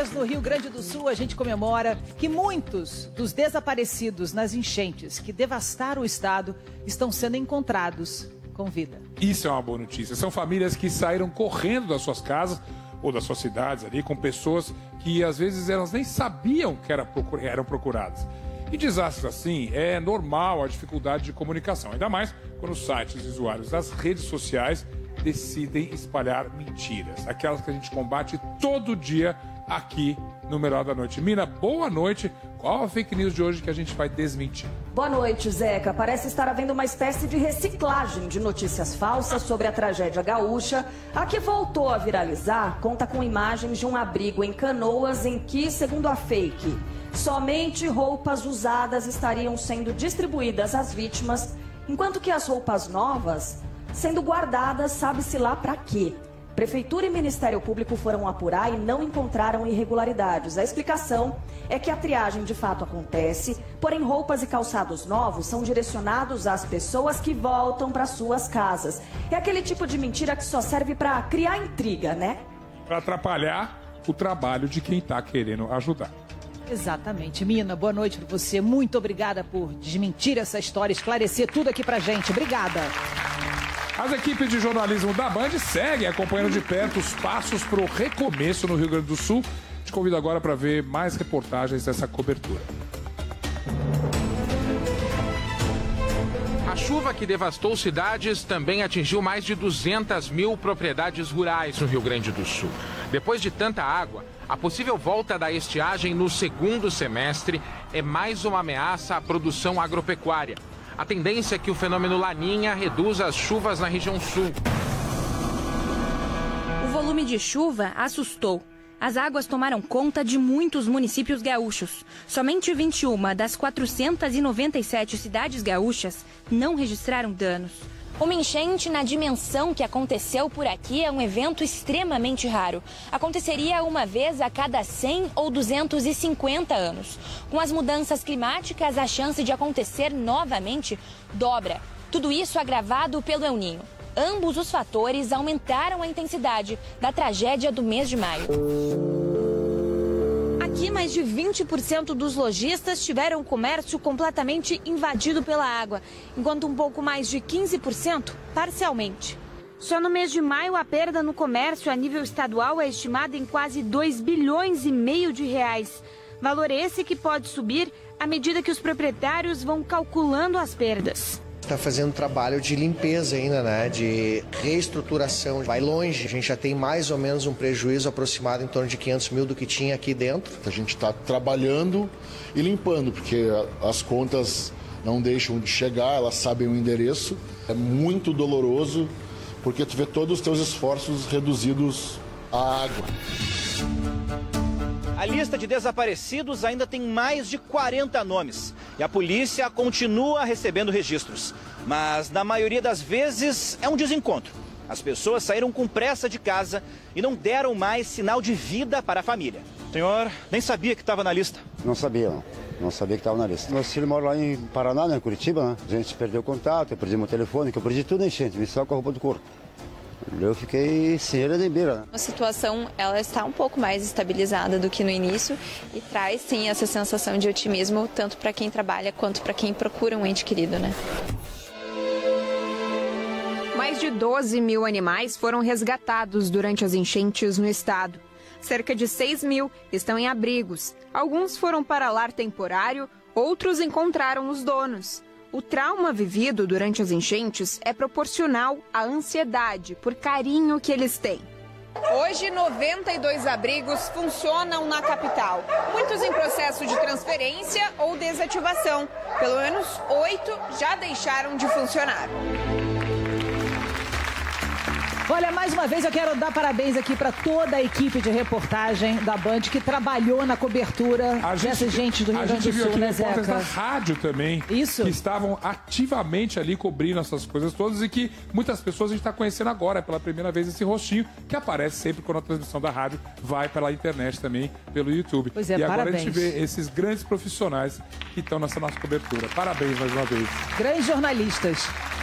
horas no Rio Grande do Sul, a gente comemora que muitos dos desaparecidos nas enchentes que devastaram o estado estão sendo encontrados com vida. Isso é uma boa notícia. São famílias que saíram correndo das suas casas ou das suas cidades ali, com pessoas que às vezes elas nem sabiam que eram procuradas. E desastres assim é normal a dificuldade de comunicação, ainda mais quando os sites e usuários das redes sociais decidem espalhar mentiras, aquelas que a gente combate todo dia aqui no Melhor da Noite. Mina, boa noite. Qual a fake news de hoje que a gente vai desmentir? Boa noite, Zeca. Parece estar havendo uma espécie de reciclagem de notícias falsas sobre a tragédia gaúcha. A que voltou a viralizar conta com imagens de um abrigo em Canoas em que, segundo a fake, somente roupas usadas estariam sendo distribuídas às vítimas, enquanto que as roupas novas sendo guardadas sabe-se lá para quê. Prefeitura e Ministério Público foram apurar e não encontraram irregularidades. A explicação é que a triagem de fato acontece, porém roupas e calçados novos são direcionados às pessoas que voltam para suas casas. É aquele tipo de mentira que só serve para criar intriga, né? Para atrapalhar o trabalho de quem está querendo ajudar. Exatamente. Mina, boa noite para você. Muito obrigada por desmentir essa história, esclarecer tudo aqui pra gente. Obrigada. As equipes de jornalismo da Band seguem acompanhando de perto os passos para o recomeço no Rio Grande do Sul. Te convido agora para ver mais reportagens dessa cobertura. A chuva que devastou cidades também atingiu mais de 200 mil propriedades rurais no Rio Grande do Sul. Depois de tanta água, a possível volta da estiagem no segundo semestre é mais uma ameaça à produção agropecuária. A tendência é que o fenômeno Laninha reduza as chuvas na região sul. O volume de chuva assustou. As águas tomaram conta de muitos municípios gaúchos. Somente 21 das 497 cidades gaúchas não registraram danos. Uma enchente na dimensão que aconteceu por aqui é um evento extremamente raro. Aconteceria uma vez a cada 100 ou 250 anos. Com as mudanças climáticas, a chance de acontecer novamente dobra. Tudo isso agravado pelo El Niño. Ambos os fatores aumentaram a intensidade da tragédia do mês de maio. Aqui, mais de 20% dos lojistas tiveram o comércio completamente invadido pela água, enquanto um pouco mais de 15% parcialmente. Só no mês de maio, a perda no comércio a nível estadual é estimada em quase 2,5 bilhões de reais. Valor esse que pode subir à medida que os proprietários vão calculando as perdas. Está fazendo trabalho de limpeza ainda, né? De reestruturação. Vai longe, a gente já tem mais ou menos um prejuízo aproximado em torno de 500 mil do que tinha aqui dentro. A gente está trabalhando e limpando, porque as contas não deixam de chegar, elas sabem o endereço. É muito doloroso, porque tu vê todos os teus esforços reduzidos à água. A lista de desaparecidos ainda tem mais de 40 nomes e a polícia continua recebendo registros. Mas na maioria das vezes é um desencontro. As pessoas saíram com pressa de casa e não deram mais sinal de vida para a família. O senhor nem sabia que estava na lista? Não sabia, não. Não sabia que estava na lista. Meus filhos moram lá em Paraná, né, em Curitiba, né? A gente perdeu o contato, eu perdi meu telefone, que eu perdi tudo, enchente, me só com a roupa do corpo. Eu fiquei sem era de beira, né? A situação ela está um pouco mais estabilizada do que no início e traz sim essa sensação de otimismo tanto para quem trabalha quanto para quem procura um ente querido, né? Mais de 12 mil animais foram resgatados durante as enchentes no estado. Cerca de 6 mil estão em abrigos. Alguns foram para lar temporário, outros encontraram os donos. O trauma vivido durante as enchentes é proporcional à ansiedade por carinho que eles têm. Hoje, 92 abrigos funcionam na capital. Muitos em processo de transferência ou desativação. Pelo menos 8 já deixaram de funcionar. Olha, mais uma vez eu quero dar parabéns aqui para toda a equipe de reportagem da Band que trabalhou na cobertura dessa gente do Rio Grande do Sul, né, Zeca? A gente viu aqui repórteres da rádio também, isso, que estavam ativamente ali cobrindo essas coisas todas e que muitas pessoas a gente está conhecendo agora, pela primeira vez, esse rostinho que aparece sempre quando a transmissão da rádio vai pela internet também, pelo YouTube. Pois é, e agora parabéns. a gente vê esses grandes profissionais que estão nessa nossa cobertura. Parabéns mais uma vez. Grandes jornalistas.